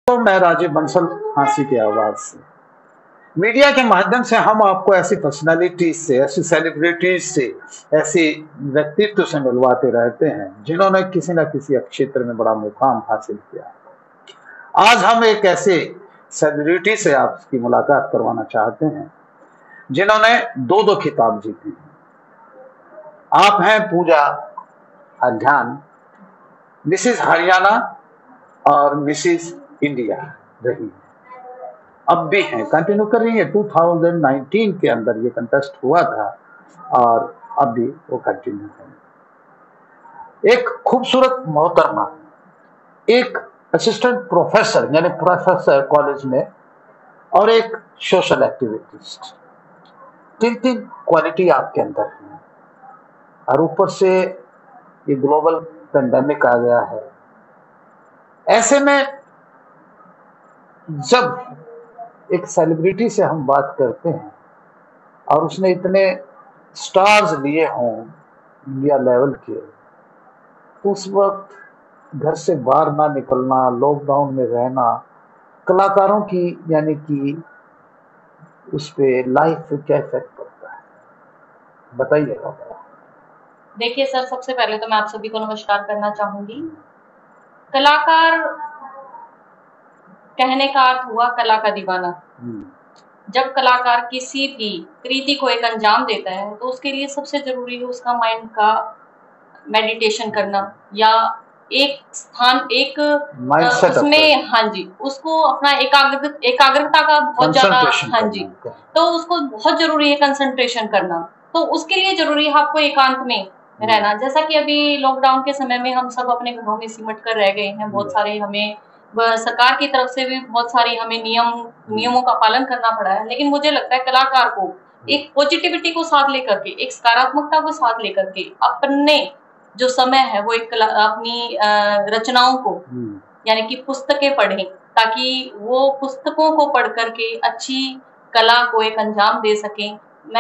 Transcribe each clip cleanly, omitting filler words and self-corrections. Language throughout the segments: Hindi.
तो मैं राजीव बंसल फांसी की आवाज से मीडिया के माध्यम से हम आपको ऐसी पर्सनालिटीज से, ऐसी सेलिब्रिटीज से, ऐसे व्यक्तित्व से मिलवाते रहते हैं जिन्होंने किसी न किसी क्षेत्र में बड़ा मुकाम हासिल किया। आज हम एक ऐसे सेलिब्रिटी से आपकी मुलाकात करवाना चाहते हैं जिन्होंने दो दो खिताब जीते हैं। आप हैं पूजा अध्यान, मिसिज हरियाणा और मिसिज इंडिया रही है, अब भी हैं, कंटिन्यू कर रही है। 2019 के अंदर ये कंटेस्ट हुआ था और अब भी वो कंटिन्यू है। एक खूबसूरत मोहतरमा, एक असिस्टेंट प्रोफेसर यानी प्रोफेसर कॉलेज में, और एक सोशल एक्टिविटिस्ट। तीन तीन क्वालिटी आपके अंदर है और ऊपर से ये ग्लोबल पेंडेमिक आ गया है। ऐसे में जब एक सेलिब्रिटी से हम बात करते हैं और उसने इतने स्टार्स लिए हों इंडिया लेवल के, तो उस वक्त घर से बाहर ना निकलना, लॉकडाउन में रहना, कलाकारों की यानी कि उस पे लाइफ पे क्या इफेक्ट पड़ता है, बताइएगा। देखिए सर, सबसे पहले तो मैं आप सभी को नमस्कार करना चाहूंगी। कलाकार कहने का अर्थ हुआ कला का दीवाना। जब कलाकार किसी भी कृति को एक अंजाम देता है तो उसके लिए सबसे जरूरी है उसका माइंड का मेडिटेशन करना, या एक स्थान एक उसमें, हाँ जी, उसको अपना एकाग्रता का बहुत ज्यादा, हाँ जी, तो उसको बहुत जरूरी है कंसंट्रेशन करना। तो उसके लिए जरूरी है आपको एकांत में रहना। जैसा कि अभी लॉकडाउन के समय में हम सब अपने घरों में सिमट कर रह गए हैं, बहुत सारे हमें सरकार की तरफ से भी बहुत सारी हमें नियमों का पालन करना पड़ा है। लेकिन मुझे लगता है कलाकार को एक पॉजिटिविटी को साथ लेकर के, एक सकारात्मकता को साथ लेकर के अपने जो समय है वो एक अपनी रचनाओं को यानी कि पुस्तकें पढ़ें, ताकि वो पुस्तकों को पढ़ करके अच्छी कला को एक अंजाम दे सकें।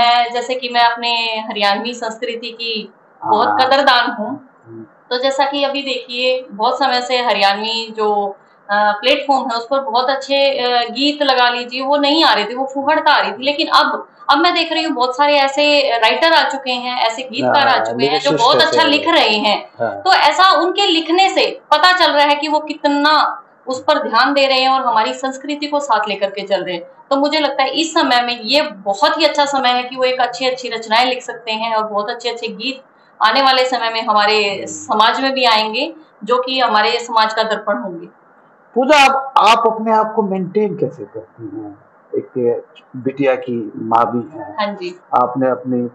मैं अपने हरियाणवी संस्कृति की बहुत कदरदान हूँ। तो जैसा कि अभी देखिए बहुत समय से हरियाणवी जो प्लेटफॉर्म है उस पर बहुत अच्छे गीत लगा लीजिए वो नहीं आ रहे थे, वो फुहड़ता आ रही थी। लेकिन अब मैं देख रही हूँ बहुत सारे ऐसे राइटर आ चुके हैं, ऐसे गीतकार आ चुके हैं जो बहुत अच्छा लिख रहे हैं। तो ऐसा उनके लिखने से पता चल रहा है कि वो कितना उस पर ध्यान दे रहे हैं और हमारी संस्कृति को साथ लेकर के चल रहे हैं। तो मुझे लगता है इस समय में ये बहुत ही अच्छा समय है कि वो एक अच्छी अच्छी रचनाएं लिख सकते हैं और बहुत अच्छे अच्छे गीत आने वाले समय में हमारे समाज में भी आएंगे, जो कि हमारे समाज का दर्पण होंगे। पूजा, आप अपने आप को मेंटेन कैसे करती हैं? एक बिटिया की माँ भी है। हाँ जी। आपने अपनी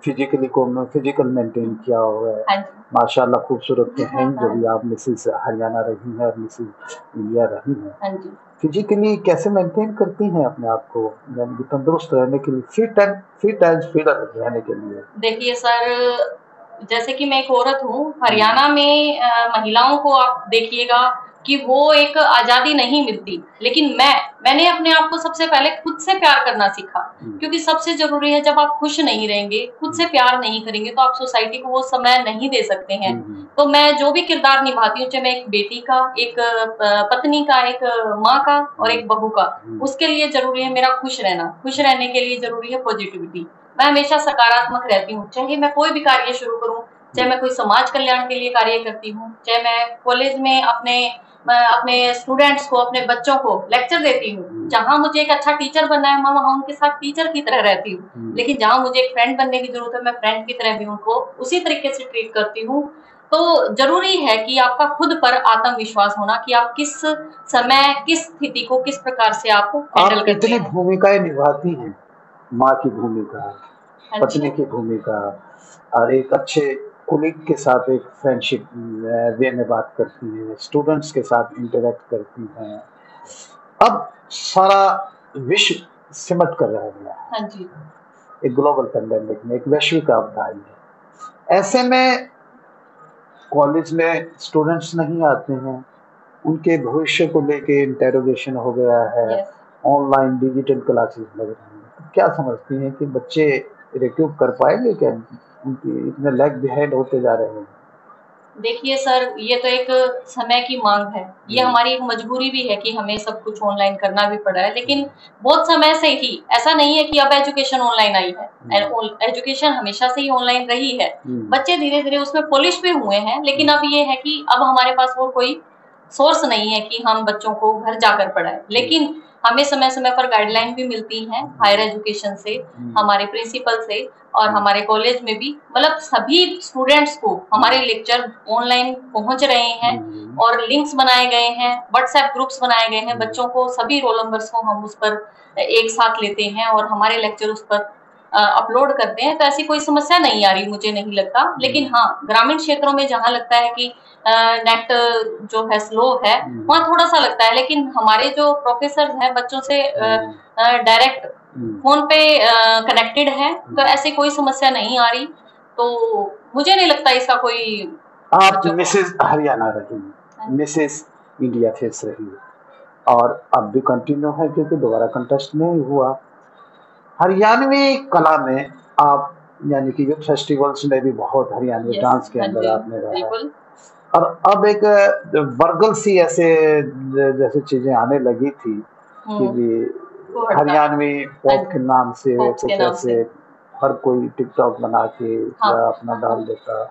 फिजिकल मेंटेन किया हुआ है। हाँ जी। माशाल्लाह खूबसूरत तो हैं जो भी आप मिसेस हरियाणा रही हैं और मिसेस इंडिया रही हैं। हाँ जी। फिजिकली कैसे मेंटेन करती हैं अपने आप को, यानी कि तंदुरुस्त रहने के लिए, फिट एंड फिटर रहने के लिए? देखिए सर, जैसे कि मैं एक औरत हूँ, हरियाणा में महिलाओं को आप देखिएगा कि वो एक आजादी नहीं मिलती, लेकिन मैंने अपने आप को सबसे पहले खुद से प्यार करना सीखा। क्योंकि सबसे जरूरी है, जब आप खुश नहीं रहेंगे, खुद से प्यार नहीं करेंगे, तो आप सोसाइटी को वो समय नहीं दे सकते हैं। तो मैं जो भी किरदार निभाती हूँ, चाहे मैं एक बेटी का, एक पत्नी का, एक माँ का और एक बहू का, उसके लिए जरूरी है मेरा खुश रहना। खुश रहने के लिए जरूरी है पॉजिटिविटी। मैं हमेशा सकारात्मक रहती हूँ, चाहे मैं कोई भी कार्य शुरू करूँ, चाहे मैं कोई समाज कल्याण के लिए कार्य करती हूँ, चाहे मैं कॉलेज में अपने स्टूडेंट्स को, अपने बच्चों को लेक्चर देती हूँ। जहाँ मुझे एक अच्छा टीचर बनना है, मैं वहाँ उनके साथ टीचर की तरह रहती हूँ। लेकिन जहाँ मुझे एक फ्रेंड बनने की जरूरत है, मैं फ्रेंड की तरह भी उनको उसी तरीके से ट्रीट करती हूँ। तो जरूरी है कि आपका खुद पर आत्मविश्वास होना कि आप किस समय, किस स्थिति को किस प्रकार से आप हैंडल करते हैं। इतनी भूमिकाएं निभाती हैं, माँ की भूमिका, पत्नी की भूमिका, और एक अच्छे कोलीग के साथ एक फ्रेंडशिप वे में बात करती हैं, स्टूडेंट्स के साथ इंटरेक्ट करती हैं। अब सारा विश्व सिमट कर रह गया है। हाँ जी। एक ग्लोबल पेंडेमिक में, एक वैश्विक आपदा आई है। ऐसे में कॉलेज में स्टूडेंट्स नहीं आते हैं, उनके भविष्य को लेके इंटेरोगेशन हो गया है, ऑनलाइन डिजिटल क्लासेस लग रही हैं। तो क्या समझती हैं कि बच्चे रिक्यूब कर पाएंगे क्या? उनकी इतने लैग बिहाइंड होते जा रहे हैं। देखिए सर, ये तो एक समय की मांग है। ये हमारी एक मजबूरी भी है कि हमें सब कुछ ऑनलाइन करना भी पड़ा है। लेकिन बहुत समय से ही ऐसा नहीं है कि अब एजुकेशन ऑनलाइन आई है। एजुकेशन हमेशा से ही ऑनलाइन रही है। बच्चे धीरे-धीरे उसमें पॉलिश भी हुए हैं, लेकिन अब ये है कि अब हमारे पास वो कोई सोर्स नहीं है कि हम बच्चों को घर जाकर पढ़ाएं। लेकिन हमें समय-समय पर गाइडलाइन भी मिलती हैं हायर एजुकेशन से, हमारे प्रिंसिपल से और हमारे कॉलेज में भी, मतलब सभी स्टूडेंट्स को हमारे लेक्चर ऑनलाइन पहुंच रहे हैं और लिंक्स बनाए गए हैं, व्हाट्सएप ग्रुप्स बनाए गए हैं। बच्चों को, सभी रोल नंबर्स को हम उस पर एक साथ लेते हैं और हमारे लेक्चर उस पर अपलोड करते हैं। तो ऐसी कोई समस्या नहीं आ रही, मुझे नहीं लगता। लेकिन हाँ, ग्रामीण क्षेत्रों में जहाँ लगता है कि नेट जो है स्लो है, वहाँ थोड़ा सा लगता है। लेकिन हमारे जो प्रोफेसर हैं बच्चों से डायरेक्ट फोन पे कनेक्टेड है, तो ऐसी कोई समस्या नहीं आ रही। तो मुझे नहीं लगता इसका कोई। आप मिसेज हरियाणा रही, मिसेज इंडिया फेस रही और अब भी कंटिन्यू है क्योंकि दोबारा कंटेस्ट नहीं हुआ। हरियाणवी कला में आप यानी कि यूथ फेस्टिवल्स में भी बहुत हरियाणवी डांस के अंदर आपने रहा, और अब एक वर्गल सी ऐसे जैसे चीजें आने लगी थी कि भी हरियाणवी पॉप के नाम से कुछ ऐसे हर कोई टिकटॉक बना के या अपना डाल देता।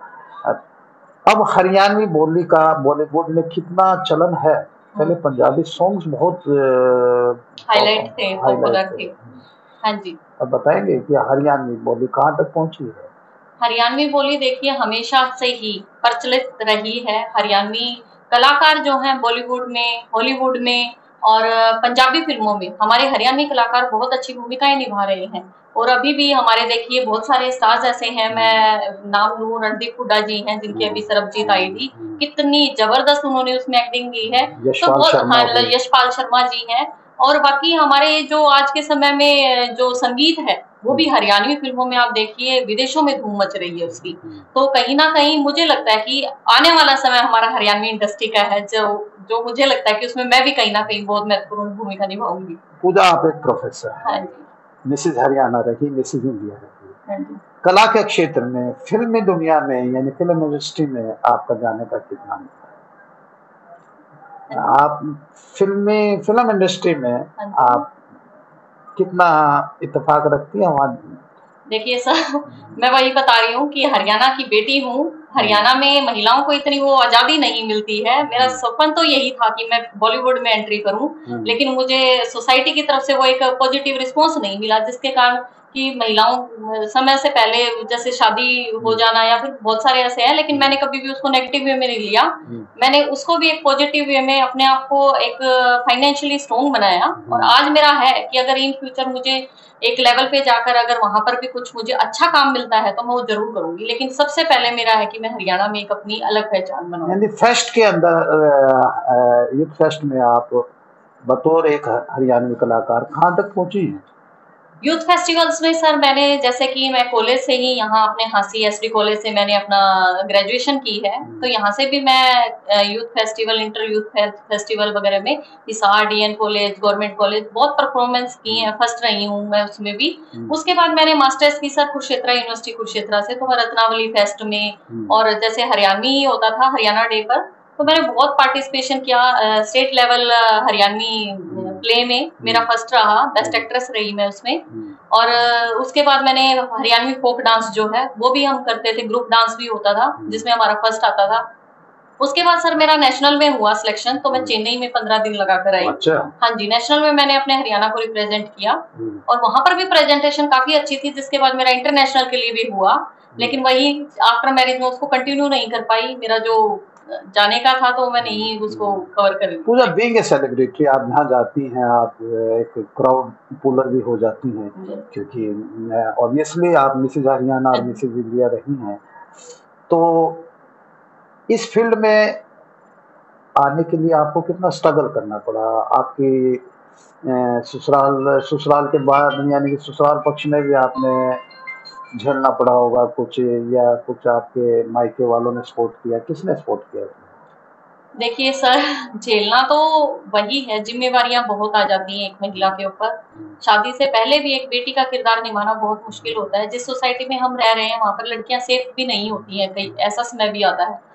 अब हरियाणवी बोली का बॉलीवुड में कितना चलन है। पहले पंजाबी सॉन्ग्स बहुत हाईलाइट थे, पॉपुलर थे। हाँ जी। अब बताएंगे कि हरियाणवी बोली कहाँ तक पहुंची है? हरियाणवी बोली देखिए हमेशा से ही प्रचलित रही है। हरियाणवी कलाकार जो हैं बॉलीवुड में, हॉलीवुड में और पंजाबी फिल्मों में हमारे हरियाणवी कलाकार बहुत अच्छी भूमिकाएं निभा रहे हैं। और अभी भी हमारे देखिए बहुत सारे स्टार्स ऐसे हैं, मैं नाम लूं, रणदीप हुड्डा जी हैं जिनकी अभी सरबजीत आई थी, कितनी जबरदस्त उन्होंने उसमें एक्टिंग की है। तो बहुत, हाँ, यशपाल शर्मा जी हैं। और बाकी हमारे जो आज के समय में जो संगीत है वो भी हरियाणवी फिल्मों में आप देखिए विदेशों में धूम मच रही है उसकी। तो कहीं ना कहीं मुझे लगता है कि आने वाला समय हमारा हरियाणवी इंडस्ट्री का है, जो मुझे लगता है कि उसमें मैं भी कहीं ना कहीं बहुत महत्वपूर्ण भूमिका निभाऊंगी। पूजा, आप एक प्रोफेसर हैं। हाँ जी। मिसेज हरियाणा रही, मिसेज इंडिया रही। हाँ जी। कला के क्षेत्र में, फिल्मी दुनिया में यानी फिल्म इंडस्ट्री में आपका जाने का कितना, आप फिल्म इंडस्ट्री में आप कितना इत्तेफाक रखती है वहाँ? देखिए सर, मैं वही बता रही हूँ कि हरियाणा की बेटी हूँ। हरियाणा में महिलाओं को इतनी वो आजादी नहीं मिलती है। मेरा सपन तो यही था कि मैं बॉलीवुड में एंट्री करूँ, लेकिन मुझे सोसाइटी की तरफ से वो एक पॉजिटिव रिस्पॉन्स नहीं मिला, जिसके कारण कि महिलाओं समय से पहले जैसे शादी हो जाना या फिर बहुत सारे ऐसे हैं। लेकिन मैंने कभी भी उसको नेगेटिव वे में नहीं लिया। मैंने उसको भी एक पॉजिटिव वे में अपने आप को एक फाइनेंशियली स्ट्रॉन्ग बनाया। और आज मेरा है कि अगर इन फ्यूचर मुझे एक लेवल पे जाकर अगर वहां पर भी कुछ मुझे अच्छा काम मिलता है तो मैं वो जरूर करूंगी। लेकिन सबसे पहले मेरा है कि मैं हरियाणा में एक अपनी अलग पहचान बनाऊं। फेस्ट के अंदर, यूथ फेस्ट में आप बतौर एक हरियाणवी कलाकार कहाँ तक पहुंची हैं? यूथ फेस्टिवल्स में सर मैंने, जैसे कि मैं कॉलेज से ही यहाँ अपने हांसी एसडी कॉलेज से मैंने अपना ग्रेजुएशन की है, तो यहाँ से भी मैं youth festival, inter youth festival वगैरह में Hisar DN college, government college बहुत परफॉर्मेंस की है, फर्स्ट रही हूँ मैं उसमें भी। उसके बाद मैंने मास्टर्स की सर कुरुक्षेत्र यूनिवर्सिटी कुरुक्षेत्र से, तो रत्नावली फेस्ट में और जैसे हरियाणवी होता था हरियाणा डे पर, तो मैंने बहुत पार्टिसिपेशन किया। स्टेट लेवल हरियाणवी प्ले में मेरा फर्स्ट रहा, बेस्ट एक्ट्रेस रही मैं उसमें। और उसके बाद मैंने हरियाणवी फोक डांस जो है वो भी हम करते थे, ग्रुप डांस भी होता था जिसमें हमारा फर्स्ट आता था। उसके बाद सर मेरा नेशनल में हुआ सिलेक्शन, तो मैं चेन्नई में 15 दिन लगा कर आई। अच्छा। हाँ जी, नेशनल में मैंने अपने हरियाणा को रिप्रेजेंट किया और वहां पर भी प्रेजेंटेशन काफी अच्छी थी, जिसके बाद मेरा इंटरनेशनल के लिए भी हुआ। लेकिन वही आफ्टर मैरिज में उसको कंटिन्यू नहीं कर पाई, मेरा जो जाने का था तो मैं नहीं उसको कवर कर। पूजा, बीइंग ए सेलिब्रिटी आप जहाँ जाती हैं आप एक क्राउड पुलर भी हो जाती हैं, क्योंकि ऑब्वियसली आप मिसेज हरियाणा और मिसेज इंडिया रही हैं। तो इस फील्ड में आने के लिए आपको कितना स्ट्रगल करना पड़ा? आपकी ससुराल के बाद यानी कि ससुराल पक्ष में भी आपने झेलना पड़ा होगा कुछ, या कुछ आपके मायके वालों ने सपोर्ट किया? किसने सपोर्ट किया? देखिए सर, झेलना तो वही है, जिम्मेवारियां बहुत आ जाती हैं एक महिला के ऊपर। शादी से पहले भी एक बेटी का किरदार निभाना बहुत मुश्किल होता है। जिस सोसाइटी में हम रह रहे हैं वहां पर लड़कियां सेफ भी नहीं होती हैं, कई ऐसा समय भी आता है।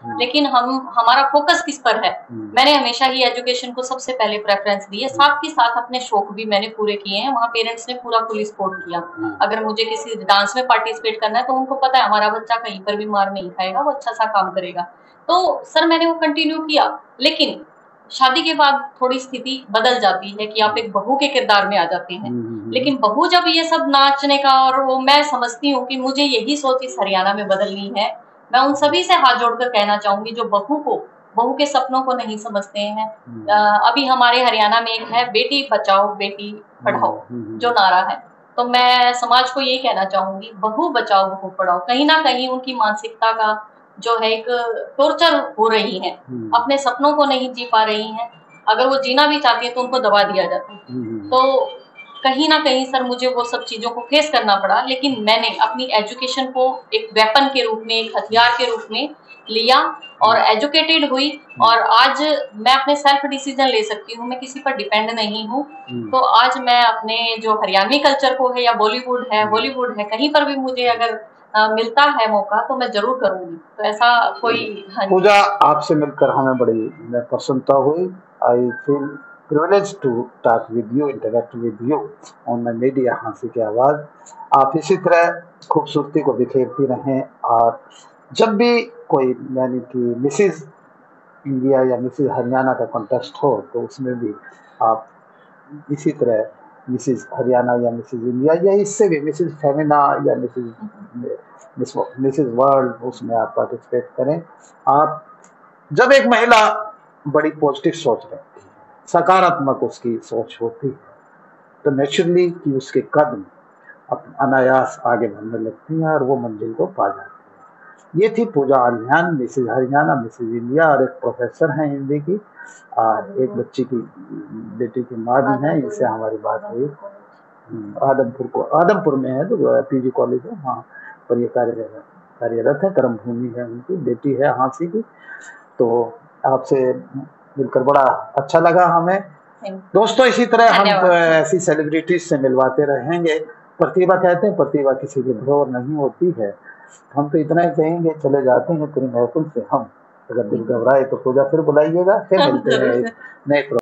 लेकिन हमारा फोकस किस पर है। मैंने हमेशा ही एजुकेशन को सबसे पहले प्रेफरेंस दी है, साथ के साथ अपने शौक भी मैंने पूरे किए हैं। वहाँ पेरेंट्स ने पूरा फुल सपोर्ट किया। अगर मुझे किसी डांस में पार्टिसिपेट करना है तो उनको पता है हमारा बच्चा कहीं पर भी मार नहीं खाएगा, वो अच्छा सा काम करेगा। तो सर मैंने वो कंटिन्यू किया, लेकिन शादी के बाद थोड़ी स्थिति बदल जाती है कि आप एक बहू के किरदार में आ जाते हैं। लेकिन बहू जब ये सब नाचने का, और वो मैं समझती हूँ कि मुझे यही सोच इस हरियाणा में बदलनी है। मैं उन सभी से हाथ जोड़कर कहना चाहूंगी जो बहू के सपनों को नहीं समझते हैं। अभी हमारे हरियाणा में एक है बेटी बचाओ बेटी पढ़ाओ जो नारा है, तो मैं समाज को यही कहना चाहूंगी, बहू बचाओ बहू पढ़ाओ। कहीं ना कहीं उनकी मानसिकता का जो है एक टॉर्चर हो रही है, अपने सपनों को नहीं जी पा रही हैं। अगर वो जीना भी चाहती है तो उनको दबा दिया जाता है। तो कहीं ना कहीं सर मुझे वो सब चीजों को फेस करना पड़ा, लेकिन मैंने अपनी एजुकेशन को एक वेपन के रूप में, एक हथियार के रूप में लिया और एजुकेटेड हुई। और आज मैं अपने सेल्फ डिसीजन ले सकती हूँ, मैं किसी पर डिपेंड नहीं हूँ। तो आज मैं अपने जो हरियाणवी कल्चर को है या बॉलीवुड है, हॉलीवुड है, कहीं पर भी मुझे अगर मिलता है मौका तो मैं जरूर करूंगी। तो ऐसा कोई पूजा, आपसे मिलकर हमें बड़ी प्रसन्नता हुई। I feel privileged to talk with you, interact with you on my media हाँसी की आवाज़। आप इसी तरह खूबसूरती को बिखेरती रहें, और जब भी कोई यानी कि मिसिज इंडिया या मिसिज हरियाणा का कॉन्टेस्ट हो तो उसमें भी आप इसी तरह मिसिज हरियाणा या मिसिज इंडिया या इससे भी मिसिज फेमिना या मिसिज वर्ल्ड, उसमें आप पार्टिसिपेट करें। आप जब एक महिला बड़ी पॉजिटिव सोच रखती है, सकारात्मक उसकी सोच होती है, तो नेचुरली कि उसके कदम अनायास आगे बढ़ने लगती हैं और वो मंजिल को पा जाती है। ये थी Pooja Aliyan, Mrs Haryana, Mrs India, और एक प्रोफेसर हैं हिंदी की, और एक बच्ची की बेटी की माँ भी हैं। इनसे हमारी बात हुई। आदमपुर में है तो पीजी कॉलेज है, वहाँ पर ये कार्यरत है, कर्म भूमि है उनकी, बेटी है हाँसी की। तो आपसे मिलकर बड़ा अच्छा लगा हमें। दोस्तों इसी तरह हम ऐसी सेलिब्रिटीज से मिलवाते रहेंगे। प्रतिभा कहते हैं, प्रतिभा किसी की भ्रोर नहीं होती है। हम तो इतना ही कहेंगे, चले जाते हैं तेरी महफिल से हम, अगर दिल घबराए तो पूजा फिर बुलाइएगा, फिर मिलते हैं नए